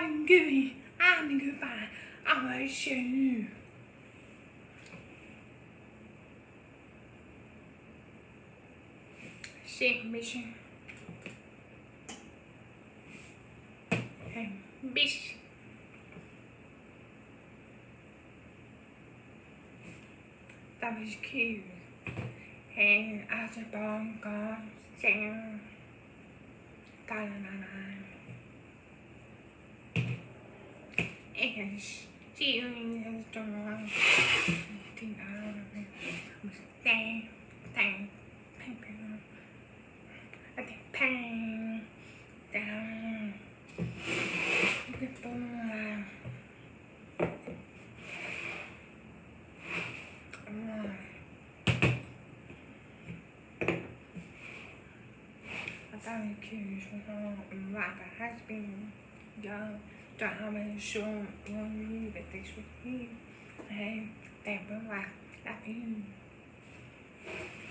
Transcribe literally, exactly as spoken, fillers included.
I'm going, I'm goodbye, I will show you. See, mission. Hey, bitch. That was cute. And as a bomb goes down, da da da da. And she was doing the thing, thing, thing, I think pain down the boy. I was curious why the husband young drama show one you that this with you and they were like you.